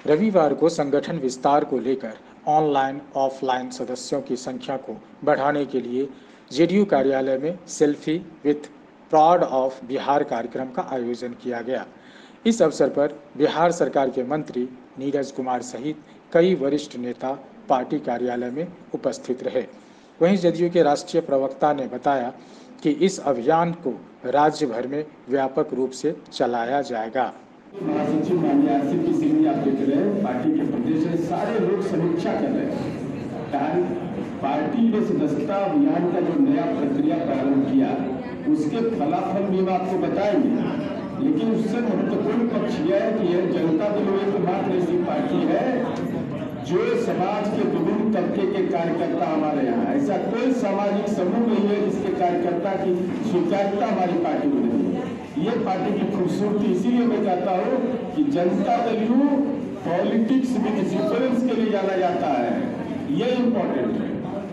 रविवार को संगठन विस्तार को लेकर ऑनलाइन ऑफलाइन सदस्यों की संख्या को बढ़ाने के लिए जेडीयू कार्यालय में selfie with proud of Bihar कार्यक्रम का आयोजन किया गया। इस अवसर पर बिहार सरकार के मंत्री नीरज कुमार सहित कई वरिष्ठ नेता पार्टी कार्यालय में उपस्थित रहे। वहीं जदयू के राष्ट्रीय प्रवक्ता ने बताया कि इस अभियान को राज्य भर में व्यापक रूप से चलाया जाएगा। महासचिव माननीय आरसीपी सिंह आप देख रहे हैं, पार्टी के प्रदेश में सारे लोग समीक्षा कर रहे हैं। पार्टी ने सदस्यता अभियान का जो नया प्रक्रिया प्रारंभ किया उसके फलाफल भी हम आपको बताएंगे, लेकिन उससे महत्वपूर्ण पक्ष यह है कि यह जनता दल एकमात्र ऐसी पार्टी है जो समाज के विभिन्न तबके के कार्यकर्ता हमारे यहाँ, ऐसा कोई सामाजिक समूह नहीं है जिसके कार्यकर्ता की स्वीकार्यता हमारी पार्टी में नहीं है। ये पार्टी की खूबसूरती, इसीलिए मैं कहता हूँ कि Janata Dal politics with difference के लिए जाना जाता है। ये इम्पोर्टेंट है।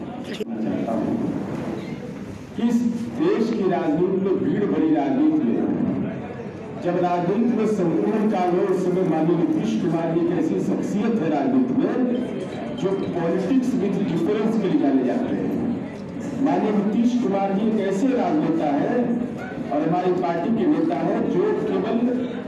किस देश की राजनीति में, भीड़ भरी राजनीति में, जब राजनीति में संपूर्ण काल हो, उस समय माननीय नीतीश कुमार जी एक ऐसी शख्सियत है राजनीति में जो पॉलिटिक्स विद डिफरेंस के लिए जाने जाते हैं। माननीय नीतीश कुमार जी एक ऐसे राजनेता है और हमारी पार्टी के नेता है जो केवल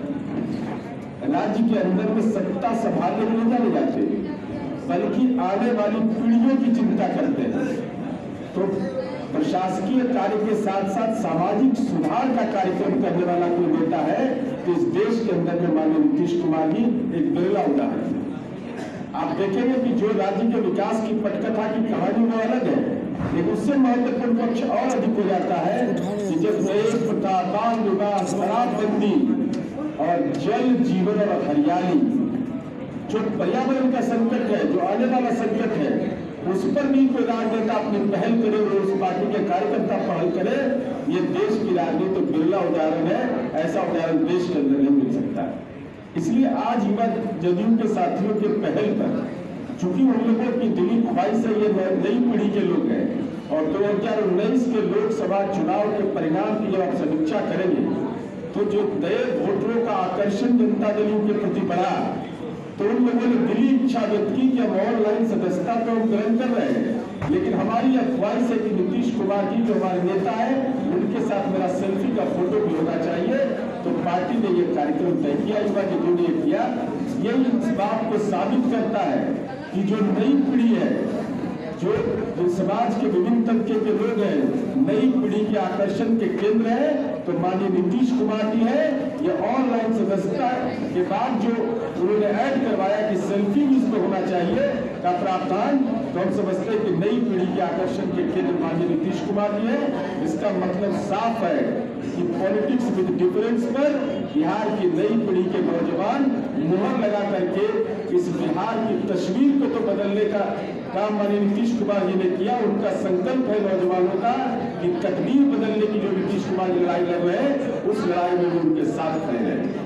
राज्य के अंदर में सत्ता संभालने के लिए जाने जाते हैं, बल्कि आने वाली पीढ़ियों की चिंता करते हैं। तो प्रशासकीय कार्य के साथ साथ सामाजिक सुधार का कार्यक्रम करने वाला कोई नेता है तो इस देश के अंदर में माननीय नीतीश कुमार जी एक बिरला उदाहरण है। आप देखेंगे कि जो राज्य के विकास की पटकथा की कहानी वो अलग है, लेकिन उससे महत्वपूर्ण पक्ष और अधिक हो जाता है कि जब दहेज प्रथा, बाल विवाह, शराबबंदी और जल जीवन और हरियाली, जो पर्यावरण का संकट है, जो आने वाला संकट है, उस पर भी कोई राजनेता अपनी पहल करे और उस पार्टी के कार्यकर्ता पहल करे, ये देश की राजनीति तो बिरला उदाहरण है। ऐसा उदाहरण देश के अंदर नहीं मिल सकता। इसलिए आज युवा जदयू के साथियों के पहल पर, चूंकि उन लोगों की दिली ख्वाहिश है, ये नई पीढ़ी के लोग हैं और 2019 के लोकसभा चुनाव के परिणाम की जब आप समीक्षा करेंगे तो जो नए वोटरों का आकर्षण जनता दल के प्रति बढ़ा, तो उन लोगों ने दिली इच्छा व्यक्त की कि हम ऑनलाइन सदस्यता तो हम ग्रहण कर रहे हैं, लेकिन हमारी यह ख्वाहिश है कि नीतीश कुमार जी जो हमारे नेता है उनके साथ मेरा सेल्फी का फोटो भी होना चाहिए। तो पार्टी ने यह कार्यक्रम तय किया, युवा जदयू ने किया। यही इस बात को साबित करता है कि जो नई पीढ़ी है, जो समाज के विभिन्न तबके के लोग हैं, नई पीढ़ी के आकर्षण के केंद्र है तो माननीय नीतीश कुमार जी है। ये ऑनलाइन सदस्यता के बाद जो उन्होंने ऐड करवाया कि सेल्फी भी इसमें होना चाहिए का प्रावधान, तो हम समझते हैं कि नई पीढ़ी के आकर्षण के केंद्र माननीय नीतीश कुमार जी है। इसका मतलब साफ है कि पॉलिटिक्स विद डिफरेंस पर बिहार की नई पीढ़ी के नौजवान मुहर लगा करके इस बिहार की तस्वीर को तो बदलने का काम माननीय नीतीश कुमार जी ने किया। उनका संकल्प है नौजवानों का कि तकदीर बदलने की जो नीतीश कुमार जी लड़ाई लड़ रहे हैं, उस लड़ाई में वो उनके साथ खड़े हैं।